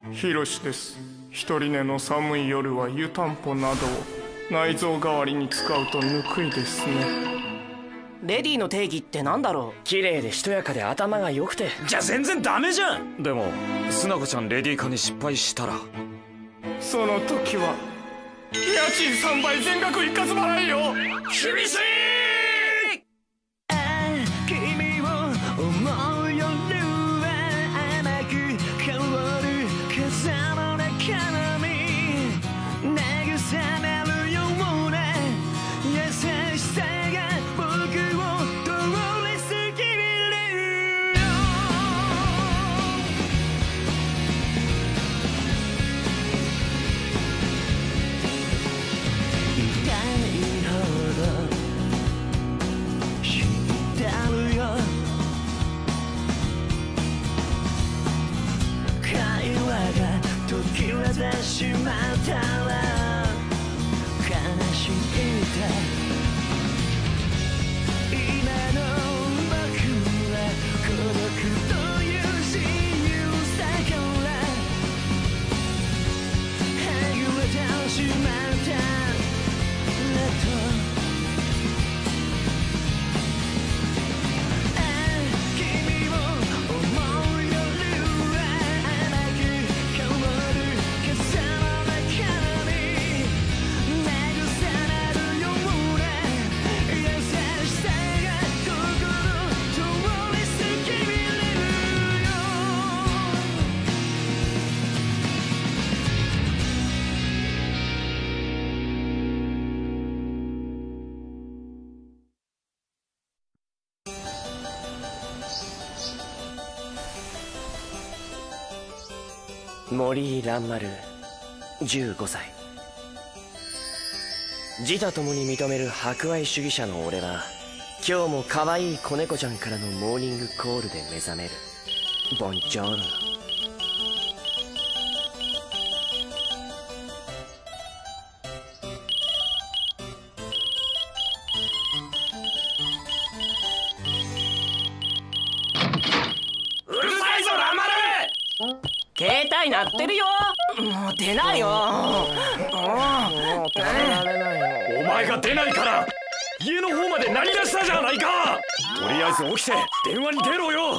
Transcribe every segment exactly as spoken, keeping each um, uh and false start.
ヒロシです。一人寝の寒い夜は湯たんぽなどを内臓代わりに使うとぬくいですね。 レディの定義ってなんだろう。 綺麗でしとやかで頭が良くて。 じゃあ全然ダメじゃん。でもスナコちゃんレディ化に失敗したら、 その時は家賃さんばい全額一括払いよ。 厳しい。 君を思う夜は甘く香る風の中に慰めるような優しさが僕を通り過ぎるよ。痛いほど知ってるよ。会話が途切れてしまったら悲しいて、今の僕は孤独という自由さからはぐれてしまったと。君を思う夜は甘く香る風の中に慰めるような優しさが心通り過ぎるよ。 森蘭丸じゅうごさい。自他ともに認める博愛主義者の俺は今日も可愛い子猫ちゃんからのモーニングコールで目覚める。ボンジョールノ。 うるさいぞランマル。 携帯鳴ってるよ。もう出ないよ。 もう耐えられないよ。 お前が出ないから家の方まで鳴り出したじゃないか。とりあえず起きて電話に出ろよ。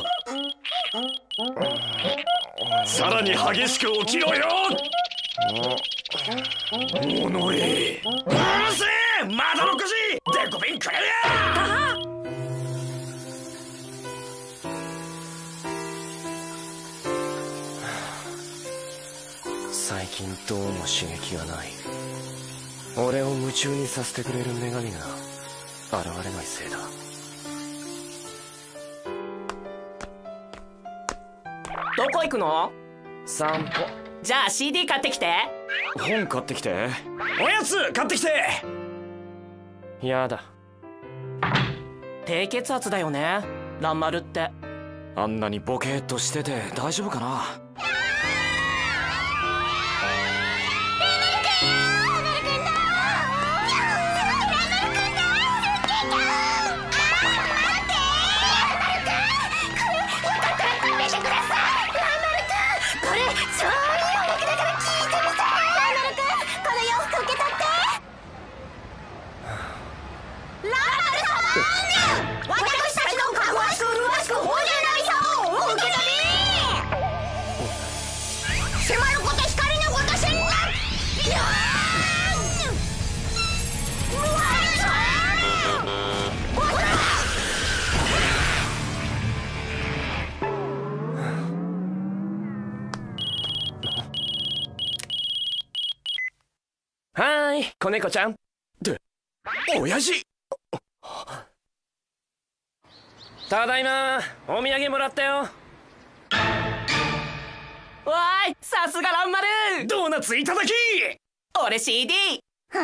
さらに激しく起きろよ。おのれ。うるせえ。まだろくじデコピンくれや。 最近どうも刺激がない。俺を夢中にさせてくれる女神が現れないせいだ。 どこ行くの？ 散歩。 じゃあ シーディー 買ってきて。 本買ってきて。おやつ買ってきて。 やだ。 低血圧だよね、蘭丸って。 あんなにボケーっとしてて大丈夫かな。 はーい、子猫ちゃん。 で、親父。 ただいま、お土産もらったよ。 わーい、さすが蘭丸。 ドーナツいただき。 俺 シーディ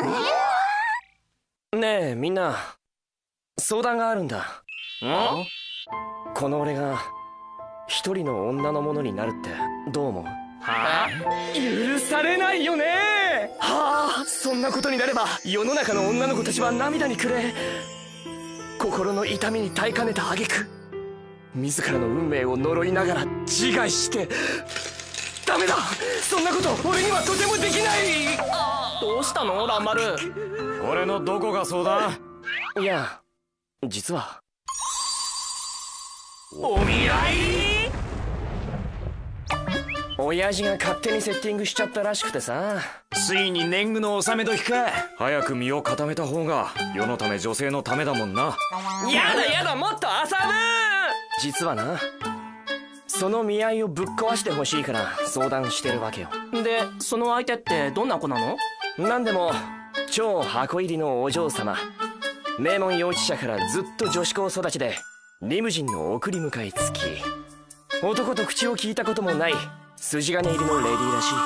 ー。 ねえみんな、相談があるんだ。ん？この俺が一人の女のものになるってどう思う？ はあ？ 許されないよね。はあ、そんなことになれば世の中の女の子たちは涙に暮れ、心の痛みに耐えかねた挙句自らの運命を呪いながら自害して、 ダメだ。そんなこと俺にはとてもできない。 どうしたのランマル。 これのどこがそうだ？ いや実はお見合い？ 親父が勝手にセッティングしちゃったらしくてさ。 ついに年貢の納め時か。早く身を固めた方が世のため女性のためだもんな。 やだやだ、もっと遊ぶ。実はな、その見合いをぶっ壊してほしいから相談してるわけよ。 でその相手ってどんな子なの？ なんでも超箱入りのお嬢様。名門幼稚舎からずっと女子校育ちでリムジンの送り迎え付き。男と口を聞いたこともない筋金入りのレディーらしい。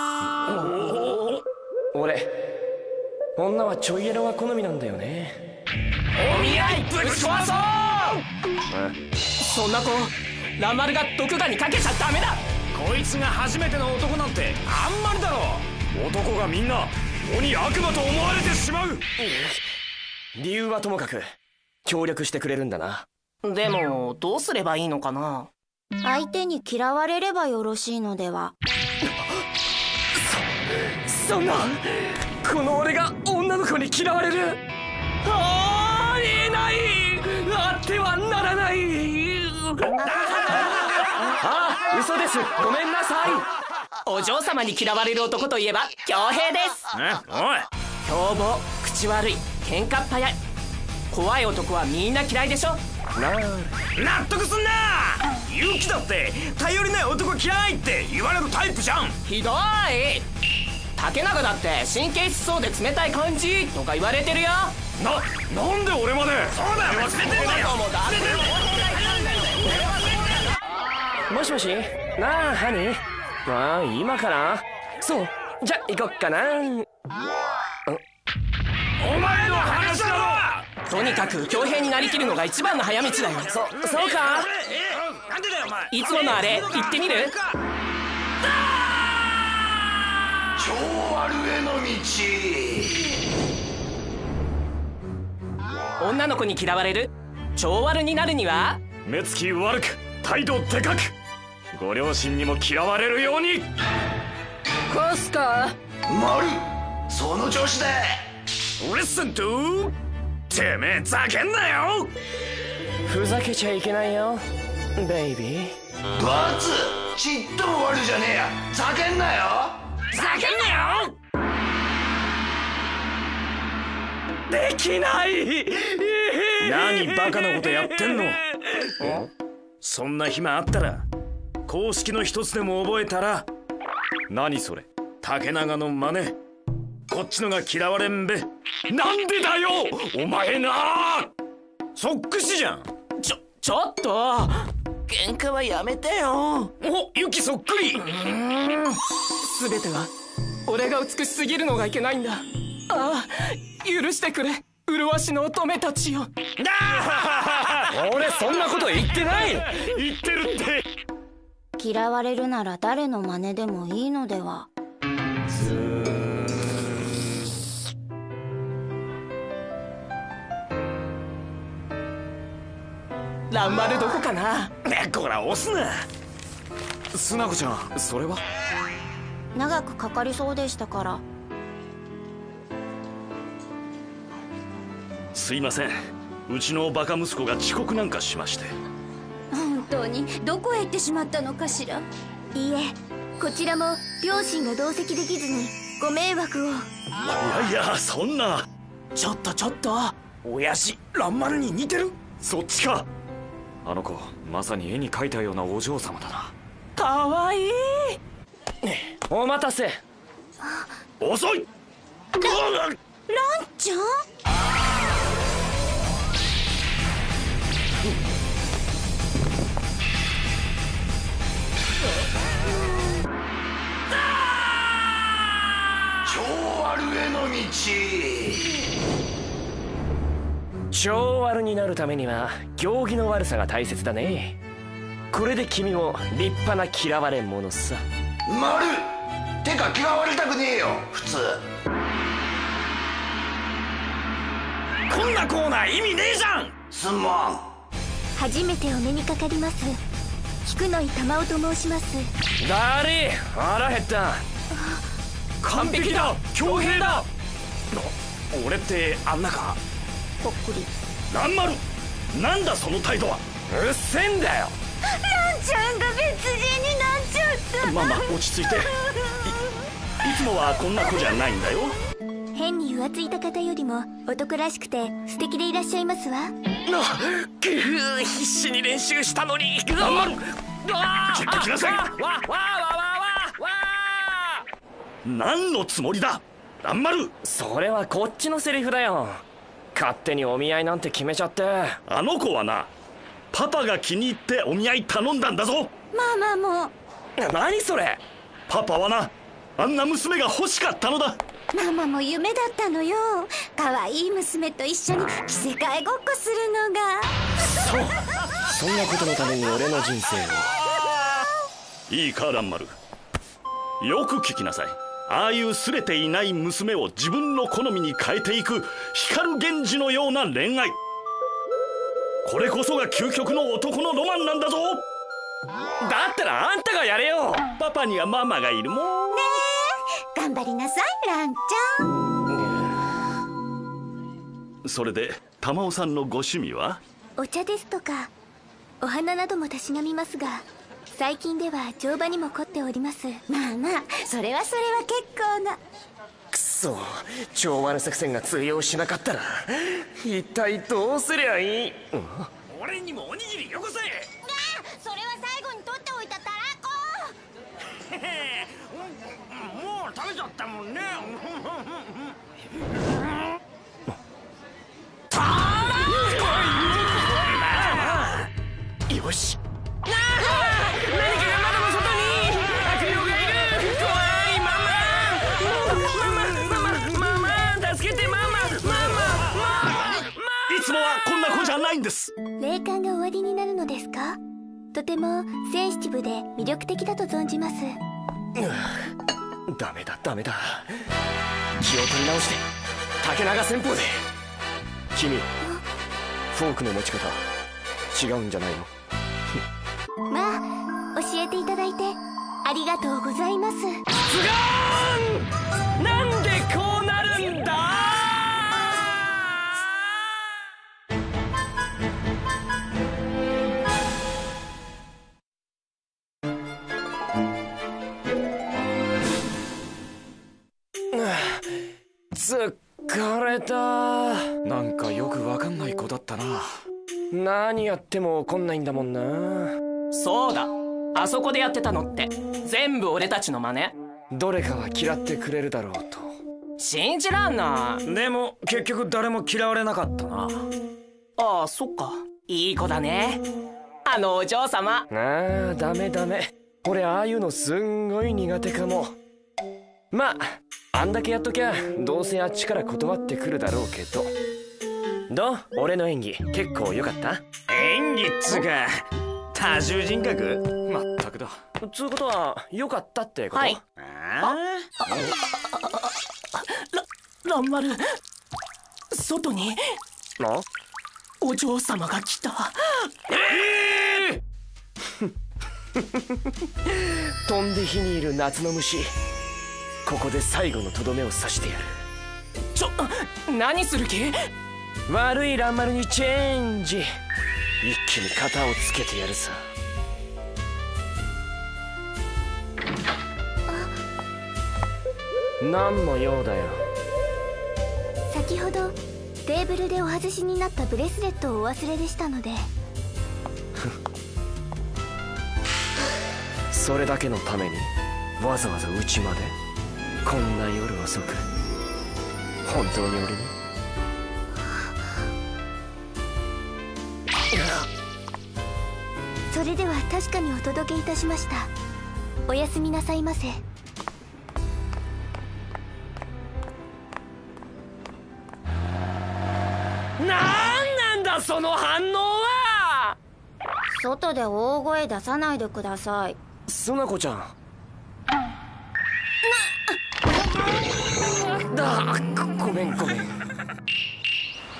俺女はちょいエロが好みなんだよね。 お見合いぶち壊そう。そんな子ランマルが毒牙にかけちゃダメだ。 こいつが初めての男なんてあんまりだろ。男がみんな鬼悪魔と思われてしまう。 理由はともかく協力してくれるんだな。 でもどうすればいいのかな。 相手に嫌われればよろしいのでは。 そそんな、この俺が女の子に嫌われる？ああ、言えない。あってはならない。ああ、嘘です。ごめんなさい。 お嬢様に嫌われる男といえば恭平です。 え、おい。 凶暴、口悪い、喧嘩っ早い。怖い男はみんな嫌いでしょ。 なあ、 納得すんな。ユキだって頼りない男嫌いって言われるタイプじゃん。 ひどい。竹中だって神経質そうで冷たい感じとか言われてるよ。 な、なんで俺まで。そうだよ、忘れてんだよ。 もしもし、なあハニー。ああ、今からそう、じゃ行こっかな。 お前の話だろ。 とにかく恭平になりきるのが一番の早道だよ。 そ、そうか。 え、なんでだよお前。 いつものあれ言ってみる？ 超悪への道。 女の子に嫌われる、超悪になるには目つき悪く態度でかく、ご両親にも嫌われるように。 コスカ丸、その調子だ。 Listen to、 てめえざけんなよ。 ふざけちゃいけないよベイビー。 バツ、ちっとも悪じゃねえや。ざけんなよ。 ざけんなよ。 できない。 何バカなことやってんの。そんな暇あったら公式の一つでも覚えたら。何それ、竹長の真似。こっちのが嫌われんべ。なんでだよお前な。そっくしじゃん。 ちょ、ちょっと喧嘩はやめてよ。 お、ユキそっくり。 全ては俺が美しすぎるのがいけないんだ。ああ、許してくれ麗しの乙女たちよ。 俺そんなこと言ってない。 言ってるって。 嫌われるなら誰の真似でもいいのでは。 ランマルどこかな。 こら押すな。スナコちゃん、それは長くかかりそうでしたから。 すいません、うちのバカ息子が遅刻なんかしまして。 本当にどこへ行ってしまったのかしら。いいえ、こちらも両親が同席できずにご迷惑を。 いやいや、そんな。 ちょっとちょっと、 親父ランマルに似てる。そっちか。あの子まさに絵に描いたようなお嬢様だな。 かわいい。 お待たせ。 遅い。 ランちゃん。 超悪への道。 超悪になるためには行儀の悪さが大切だね。これで君も立派な嫌われ者さ。 丸、てか嫌われたくねえよ普通。 こんなコーナー意味ねえじゃん。 すまん。 初めてお目にかかります。 菊野井玉緒と申します。 だり腹減った。 完璧だ、恭平だ。 俺ってあんなか。 ぽっくり。 蘭丸、なんだその態度は。 うっせんだよ。 ランちゃんが別人になっちゃった。 まあまあ落ち着いて。い, いつもはこんな子じゃないんだよ。 変に浮ついた方よりも男らしくて素敵でいらっしゃいますわ。 な必死に練習したのに。 蘭丸、ちょっと来なさい。 わわわわわわ。 何のつもりだ蘭丸。 それはこっちのセリフだよ。勝手にお見合いなんて決めちゃって。 あの子はな、パパが気に入ってお見合い頼んだんだぞ。 ママも。 何それ。 パパはな、あんな娘が欲しかったのだ。 ママも夢だったのよ。可愛い娘と一緒に着せ替えごっこするのが。 そう、そんなことのために俺の人生を。 いいか蘭丸、よく聞きなさい。ああいうすれていない娘を自分の好みに変えていく光源氏のような恋愛、これこそが究極の男のロマンなんだぞ。 だったらあんたがやれよ。 パパにはママがいるもん。 ねえ、頑張りなさいランちゃん。それで玉緒さんのご趣味は。 お茶ですとかお花などもたしなみますが、最近では乗馬にも凝っております。まあまあ、それはそれは結構な。 くそ、調和の作戦が通用しなかったら一体どうすりゃいい。 俺にもおにぎりよこせ。 それは最後に取っておいたたらこ。 もう食べちゃったもんね。 たらよし。何かが窓の外に悪霊がいる。怖い。ママママママママ助けて。マママママいつもはこんな子じゃないんです。 霊感が終わりになるのですか。とてもセンシティブで魅力的だと存じます。 ダメだダメだ。気を取り直して竹永戦法で。君フォークの持ち方違うんじゃないの。 まあ教えていただいてありがとうございます。 ズガーン。なんでこうなるんだ。疲れた。 なんかよくわかんない子だったな。 何やっても怒んないんだもんな。 そうだ、あそこでやってたのって全部俺たちの真似。 どれかは嫌ってくれるだろうと信じらんな。 でも結局誰も嫌われなかったな。 ああ、そっか。いい子だね、あのお嬢様。 ああ、ダメダメ。俺ああいうのすんごい苦手かも。まああんだけやっときゃどうせあっちから断ってくるだろうけど。どう？俺の演技結構良かった？ 演技っつうか多重人格？ まったくだ。 つうことは良かったってこと？ はい。 あら、蘭丸、外にあ？ お嬢様が来た。 えー、飛んで火にいる夏の虫、ここで最後のとどめを刺してやる。 ちょ、何する気？ 悪い蘭丸にチェンジ。一気に型をつけてやるさ。何の用だよ。 先ほどテーブルでお外しになったブレスレットをお忘れでしたので。 それだけのためにわざわざうちまでこんな夜遅く。本当に俺に？ それでは確かにお届けいたしました。おやすみなさいませ。 なんなんだその反応は。 外で大声出さないでください。 そなこちゃん。だ、ごめんごめん。ラン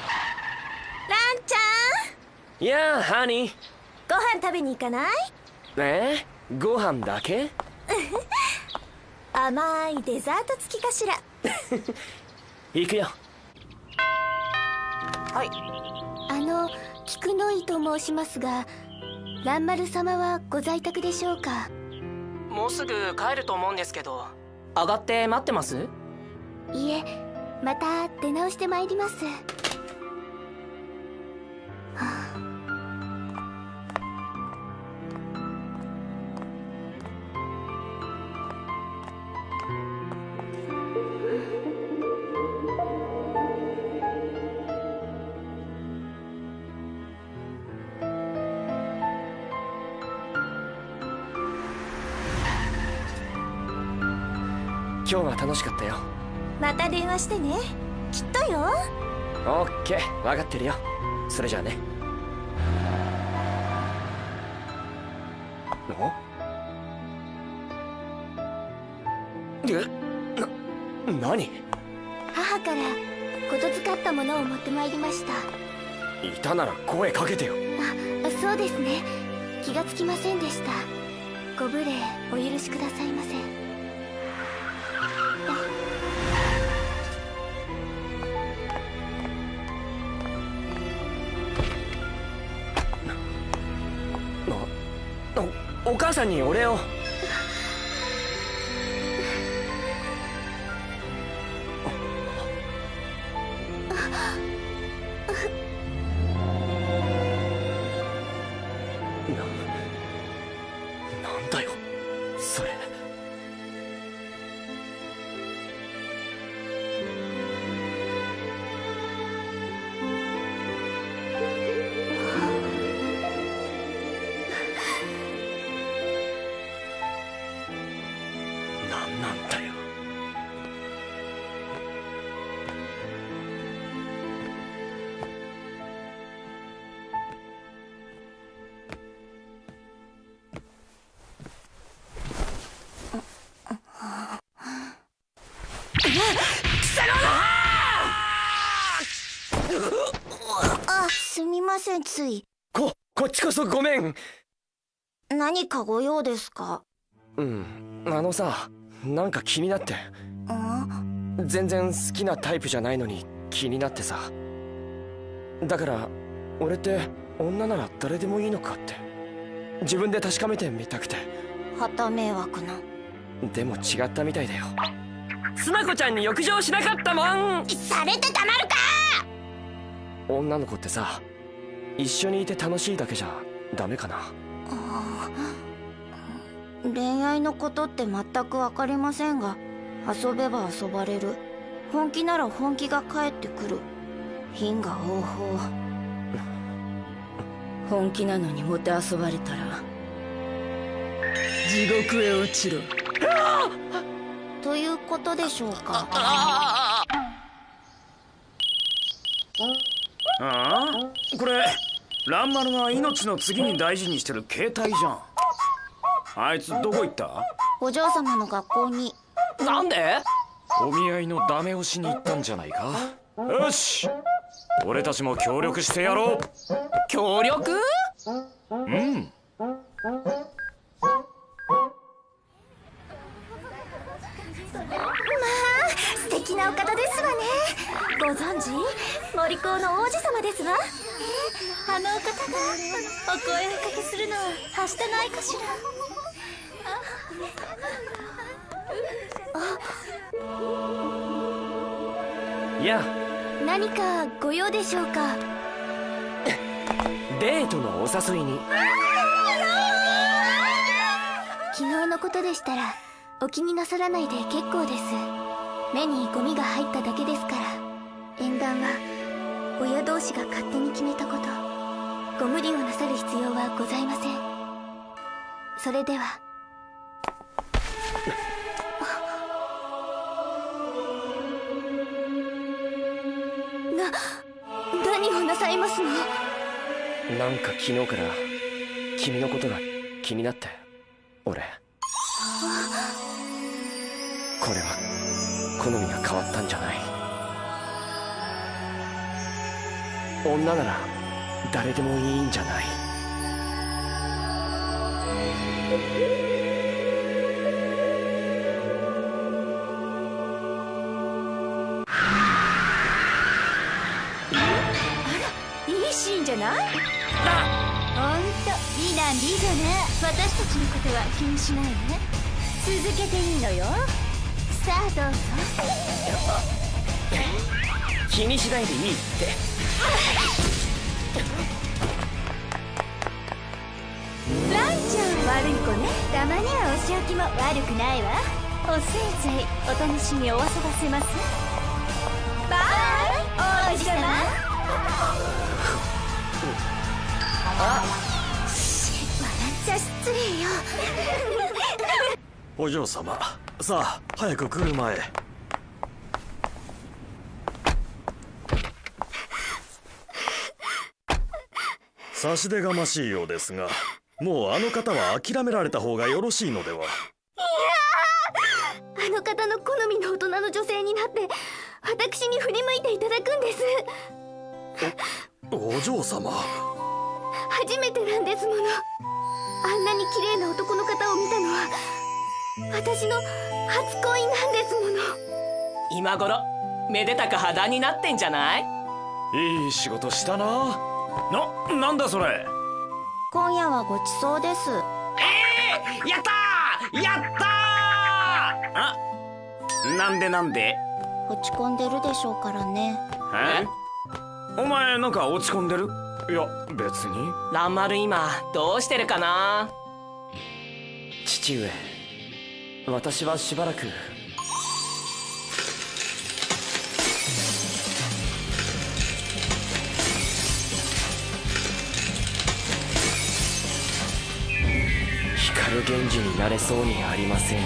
ちゃん。 いやあハニー、 ご飯食べに行かない？ えー、ご飯だけ？ 甘いデザート付きかしら。 行くよ。 はい。 あの菊の井と申しますが、蘭丸様はご在宅でしょうか？ もうすぐ帰ると思うんですけど、上がって待ってます？ いえ、また出直してまいります。 今日は楽しかったよ。 また電話してね。きっとよ。 オッケー、分かってるよ。それじゃあね。お？え？な、何？ 母から言伝ったものを持ってまいりました。 いたなら声かけてよ。 あ、そうですね。気がつきませんでした。ご無礼お許しくださいませ。 お母さんにお礼を。な、なんだよそれ。 あ、すみません、つい。 こ、こっちこそごめん。 何かご用ですか？ うん、あのさ、なんか気になって。全然好きなタイプじゃないのに気になってさ。だから俺って女なら誰でもいいのかって自分で確かめてみたくて。 はた迷惑な。 でも違ったみたいだよ。スナコちゃんに浴場しなかったもん。 されてたまるか。 女の子ってさ、一緒にいて楽しいだけじゃダメかな。 恋愛のことって全く分かりませんが、遊べば遊ばれる。本気なら本気が返ってくる。品が方法。本気なのにもて遊ばれたら地獄へ落ちろ。ということでしょうか。 ああ、これ蘭丸が命の次に大事にしてる携帯じゃん。あいつどこ行った？ お嬢様の学校に。 なんで？ お見合いのダメ押しに行ったんじゃないか。よし、俺たちも協力してやろう。 協力？ うん。 まあ素敵なお方ですわね。ご存知？森高の王子様ですわ。え、あのお方がお声をかけするのははしてないかしら。 いや、 何かご用でしょうか？ デートのお誘いに。 昨日のことでしたらお気になさらないで結構です。目にゴミが入っただけですから。縁談は親同士が勝手に決めたこと。ご無理をなさる必要はございません。それでは。な、何をなさいますの？ なんか昨日から君のことが気になって。俺これは好みが変わったんじゃない。女なら誰でもいいんじゃない。 いいシーンじゃない？ほんと美男美女ね。私たちのことは気にしないで。続けていいのよ。さあどうぞ。 気にしないでいいって。 ランちゃん悪い子ね。たまにはお仕置きも悪くないわ。おせいぜいお楽しみを遊ばせます。バイ王子様。 あし笑っちゃ失礼よ。 お嬢様、さあ早く車へ。差し出がましいようですが、もうあの方は諦められた方がよろしいのでは。いやー、あの方の好みの大人の女性になって私に振り向いていただくんです。 お、お嬢様、 初めてなんですもの。あんなに綺麗な男の方を見たのは私の初恋なんですもの。 今頃めでたく破談になってんじゃない？ いい仕事したな。 な、なんだそれ。 今夜はごちそうです。 えー、やったーやったー。あ、なんでなんで？ 落ち込んでるでしょうからね。 え？お前なんか落ち込んでる？ いや別に。 蘭丸今どうしてるかな？ 父上、私はしばらく。光源氏になれそうにありません。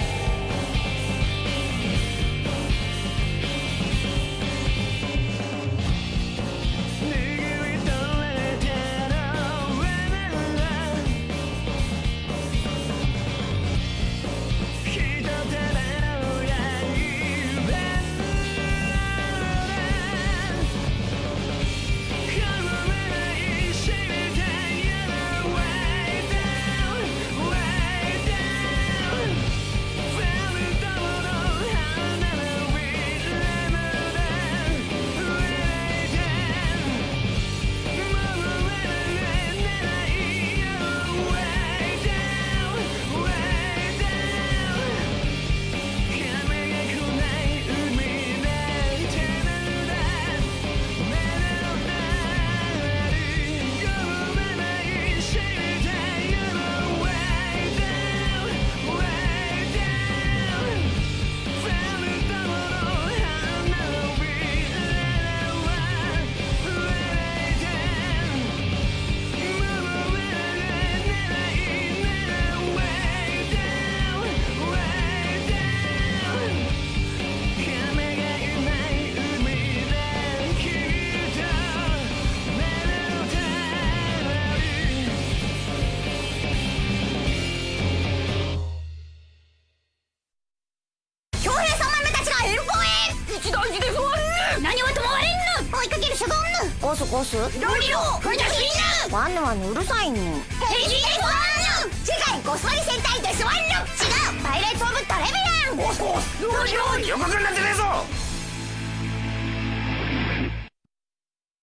ゴスゴスロリロフジャシーヌワンヌワンヌうるさいぬヘジデスワンヌ世界ごっそり戦隊デスワンヌ違うパイレーツオブトレビアンゴスゴスロリロ予告になってねえぞ。